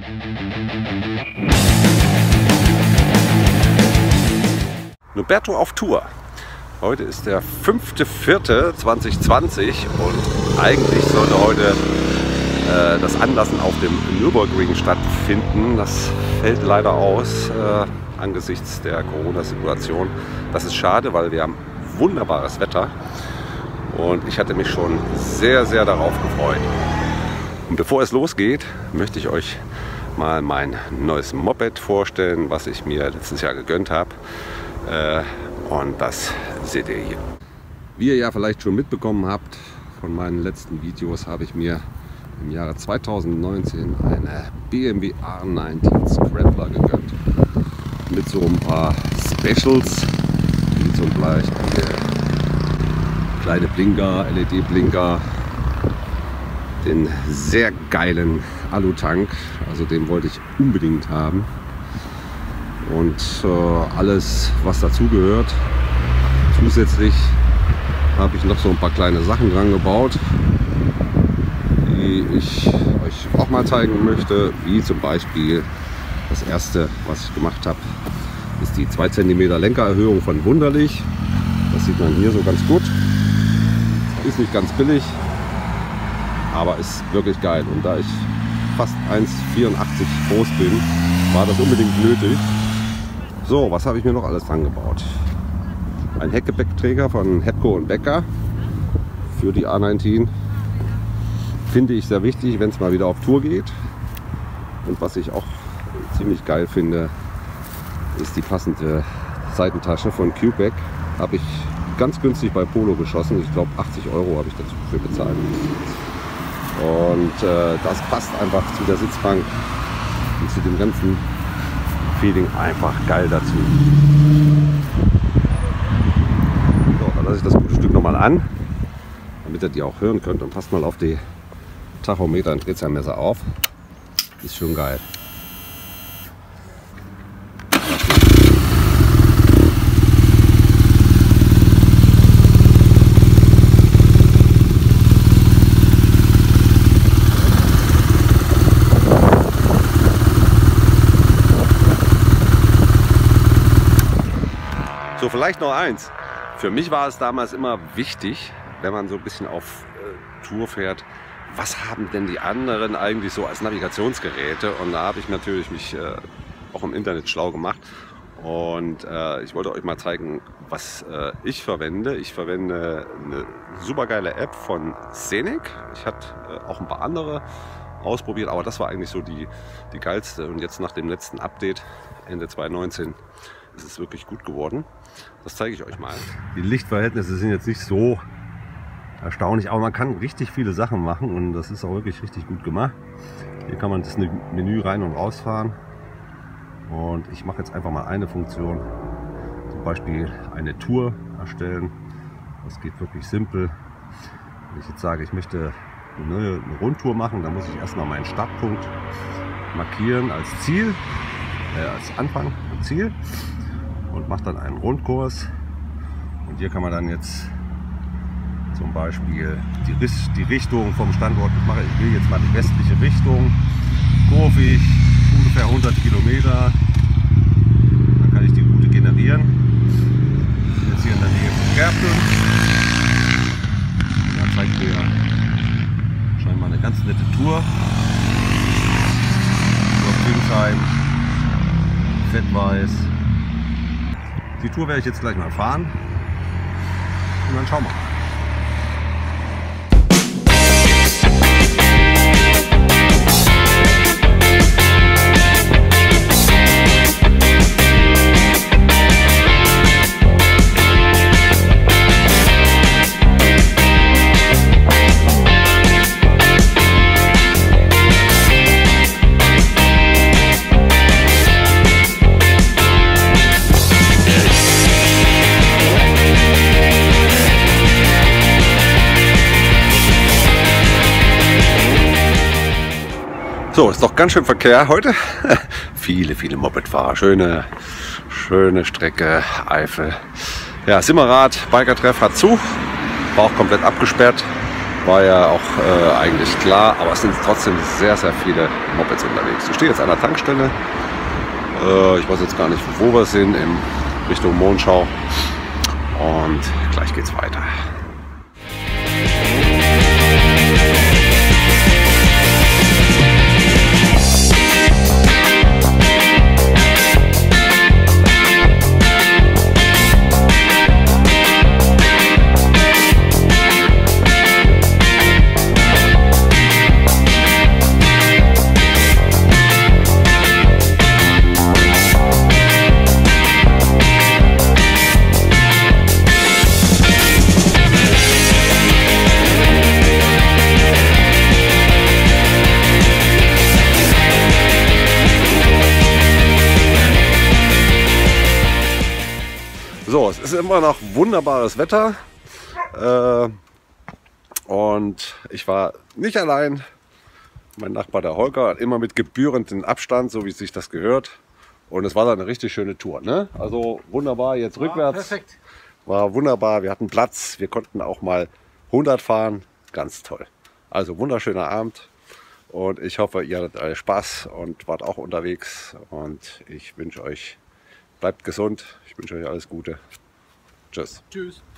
Noberto auf Tour. Heute ist der 5.4.2020 und eigentlich sollte heute das Anlassen auf dem Nürburgring stattfinden. Das fällt leider aus angesichts der Corona-Situation. Das ist schade, weil wir haben wunderbares Wetter und ich hatte mich schon sehr, sehr darauf gefreut. Und bevor es losgeht, möchte ich euch mal mein neues Moped vorstellen, was ich mir letztes Jahr gegönnt habe. Und das seht ihr hier. Wie ihr ja vielleicht schon mitbekommen habt, von meinen letzten Videos habe ich mir im Jahre 2019 eine BMW R19 Scrambler gegönnt. Mit so ein paar Specials, wie zum Beispiel kleine Blinker, LED-Blinker, den sehr geilen Alutank, also den wollte ich unbedingt haben. Und alles, was dazu gehört. Zusätzlich habe ich noch so ein paar kleine Sachen dran gebaut, die ich euch auch mal zeigen möchte, wie zum Beispiel das erste, was ich gemacht habe, ist die 2 cm Lenkererhöhung von Wunderlich. Das sieht man hier so ganz gut. Ist nicht ganz billig, aber ist wirklich geil. Und da ich fast 1,84 groß bin, war das unbedingt nötig. So, was habe ich mir noch alles dran gebaut? Ein Heckgepäckträger von Hepco und Becker für die A19. Finde ich sehr wichtig, wenn es mal wieder auf Tour geht. Und was ich auch ziemlich geil finde, ist die passende Seitentasche von Q-Pack. Habe ich ganz günstig bei Polo geschossen. Ich glaube 80 € habe ich dafür bezahlt. Und das passt einfach zu der Sitzbank und zu dem ganzen Feeling einfach geil dazu. So, dann lasse ich das gute Stück nochmal an, damit ihr die auch hören könnt. Und passt mal auf die Tachometer und Drehzahlmesser auf. Ist schon geil. So, vielleicht noch eins. Für mich war es damals immer wichtig, wenn man so ein bisschen auf Tour fährt, was haben denn die anderen eigentlich so als Navigationsgeräte? Und da habe ich natürlich mich auch im Internet schlau gemacht. Und ich wollte euch mal zeigen, was ich verwende. Ich verwende eine super geile App von Scenic. Ich hatte auch ein paar andere ausprobiert, aber das war eigentlich so die geilste. Und jetzt nach dem letzten Update, Ende 2019, ist es wirklich gut geworden. Das zeige ich euch mal. Die Lichtverhältnisse sind jetzt nicht so erstaunlich, aber man kann richtig viele Sachen machen und das ist auch wirklich richtig gut gemacht. Hier kann man das Menü rein und rausfahren und ich mache jetzt einfach mal eine Funktion, zum Beispiel eine Tour erstellen. Das geht wirklich simpel. Wenn ich jetzt sage, ich möchte eine Rundtour machen, dann muss ich erstmal meinen Startpunkt markieren als Ziel, als Anfang und Ziel. Und macht dann einen Rundkurs und hier kann man dann jetzt zum Beispiel die Richtung vom Standort, ich will jetzt mal die westliche Richtung, kurvig, ungefähr 100 Kilometer, dann kann ich die Route generieren. Ich bin jetzt hier in der Nähe von Kerpen und da zeigt mir scheinbar eine ganz nette Tour über Pünsheim, Fettweiß. Die Tour werde ich jetzt gleich mal fahren und dann schauen wir mal. So, ist doch ganz schön Verkehr heute. Viele Mopedfahrer. Schöne Strecke, Eifel. Ja, Simmerath, Biker-Treff hat zu. War auch komplett abgesperrt. war ja auch eigentlich klar, aber es sind trotzdem sehr, sehr viele Mopeds unterwegs. Ich stehe jetzt an der Tankstelle. Ich weiß jetzt gar nicht, wo wir sind, in Richtung Mondschau. Und gleich geht's weiter. So, es ist immer noch wunderbares Wetter und ich war nicht allein. Mein Nachbar, der Holger, hat immer mit gebührendem Abstand, so wie sich das gehört. Und es war dann eine richtig schöne Tour. Ne? Also wunderbar, jetzt rückwärts. Perfekt. War wunderbar, wir hatten Platz, wir konnten auch mal 100 fahren. Ganz toll. Also wunderschöner Abend und ich hoffe, ihr hattet alle Spaß und wart auch unterwegs. Und ich wünsche euch, bleibt gesund. Ich wünsche euch alles Gute. Tschüss. Tschüss.